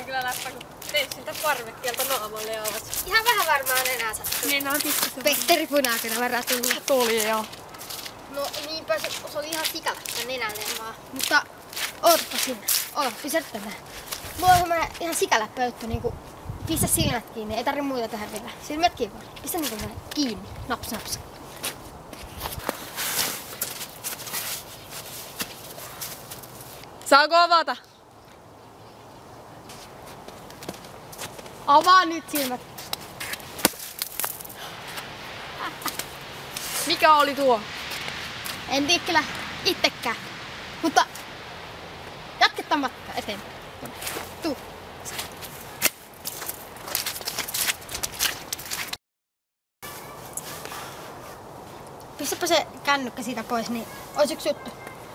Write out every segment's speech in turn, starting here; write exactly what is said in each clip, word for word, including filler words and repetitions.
on kyllä läppä, kun teet siltä parvekkeelta naamalle ja ovat. Ihan vähän varmaan enää sattuu. Niin on tietysti. Petteri Punakynä verran tullut. Tuli joo. No niinpä se, se oli ihan sikaläppä nenälleen vaan. Mutta ootapa sinne. Ota, pysäyttämään. Mulla on semmonen ihan sikaläppä juttu niinku. Pistä silmät kiinni, ei tarvi muuta tehdä vielä. Silmät kiinni vaan. Pistä niinku kiinni. Naps naps. Saako avata? Avaa nyt silmät. Mikä oli tuo? En tiedä kyllä itsekään. Mutta jatketaan matkaa eteenpäin. Tuu. Pistäpä se kännykkä siitä pois, niin ois yksi juttu.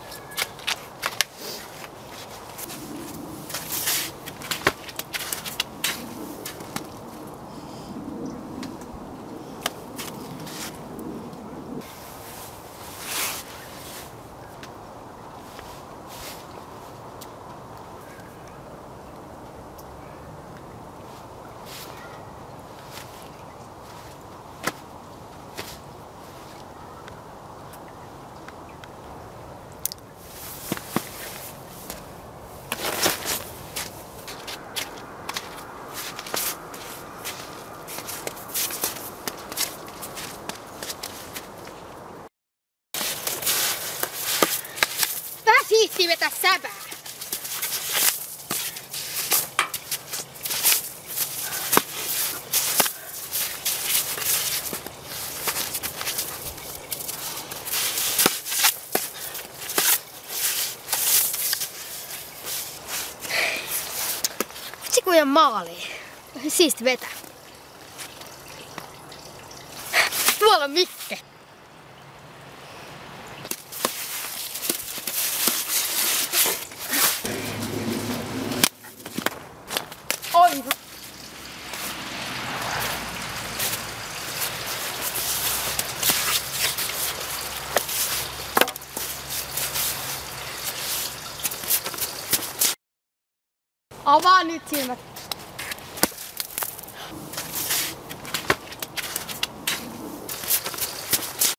Siihti vetää säpää. Vitsi kun ihan maaliin. Siisti vetää. Tuolla on Mikke. Oi! Avaa nyt silmät.